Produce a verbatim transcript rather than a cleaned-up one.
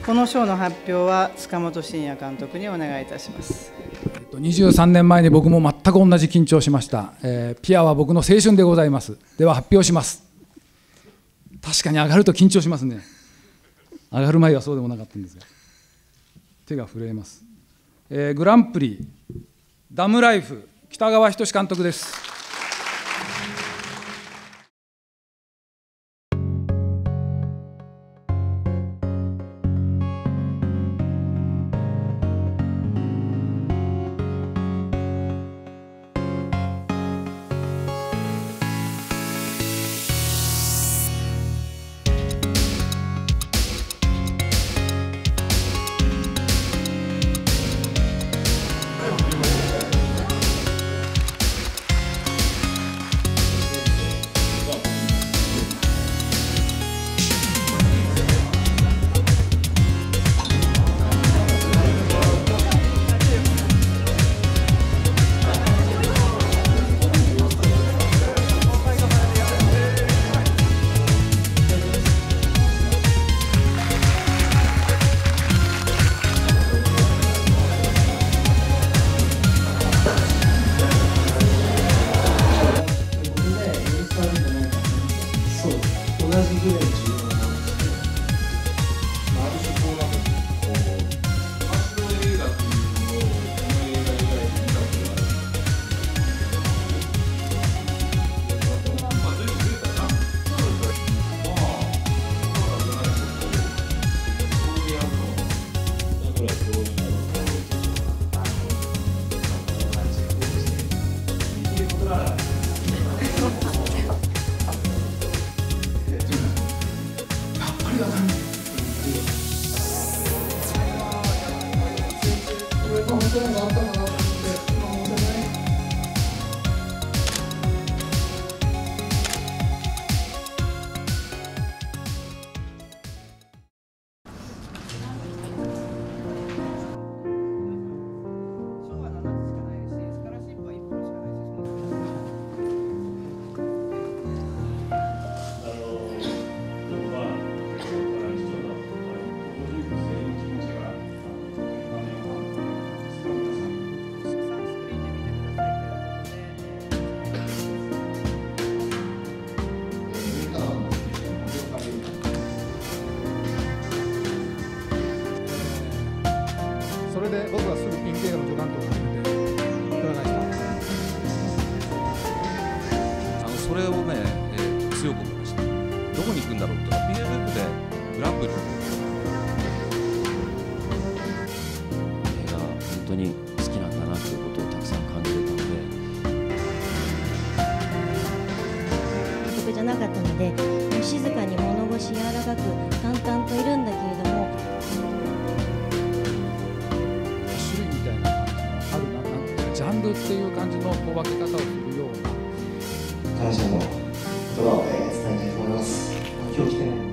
この賞の発表は塚本慎也監督にお願いいたします。 にじゅうさんねんまえに僕も全く同じ緊張をしました、えー、ピアは僕の青春でございます。では発表します。確かに上がると緊張しますね。上がる前はそうでもなかったんですが、手が震えます、えー、グランプリダムライフ北川仁監督です。 同じぐらい重要な話で、まあ、ある種こうなんかこう昔の映画っていうのをこの映画以外で見たことがある。まあ随分増えたな。そうですね。まあそうなんじゃないですか。そういうやつのだからそういうのっていうことなら。本当になったかなと思って今思ってない。 それで僕はすぐピンク映画の助監督を始めて占いした。 あのそれをね、えー、強く思いました。どこに行くんだろうって ピーエルエフ でグランプリ映画本当に好きなんだなということをたくさん感じれたので、 監督じゃなかったので、静かに物腰柔らかく淡々といるんだけれども、 ジャンルっていう感じのこう分け方をするような感謝の言葉を伝えたいと思います。今日来てね。